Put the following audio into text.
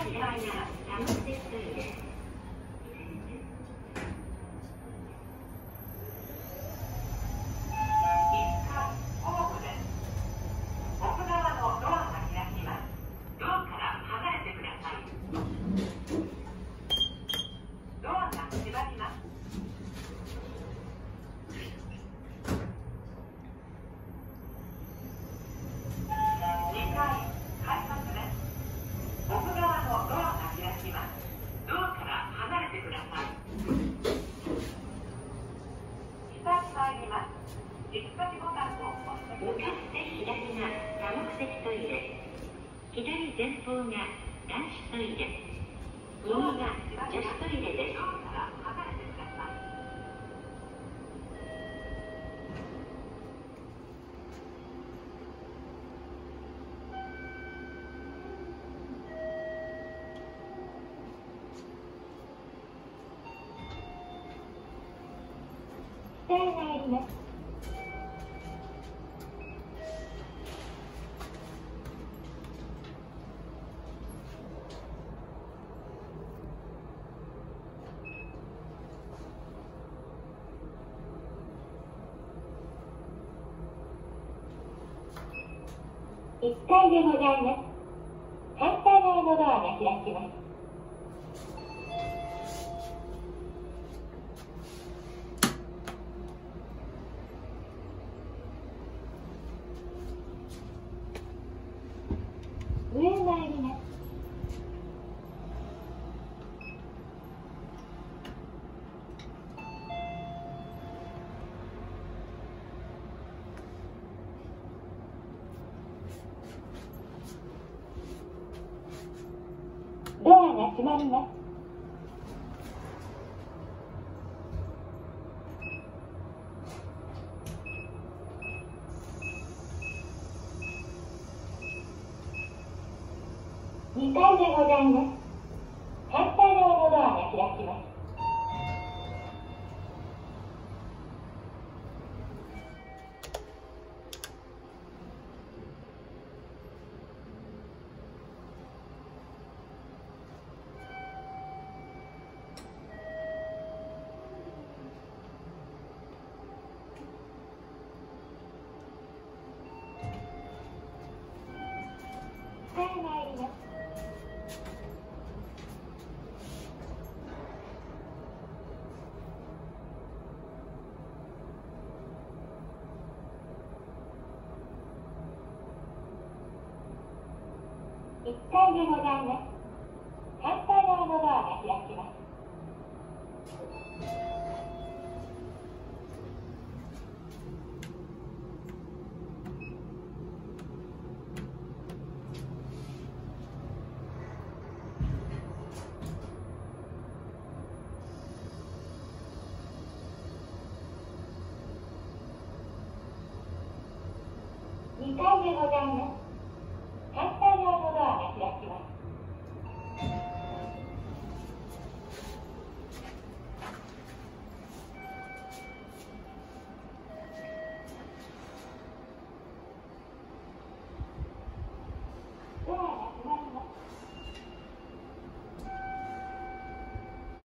左前方が男子トイレ、右が女子トイレです。 手が入ります。1階でございます。反対側のドアが開きます。上へ参ります。ドアが閉まります。2階でございます。反対側のドアが開きます。下へ参ります。1階でございます。反対側のドアが開きます。2階でございます。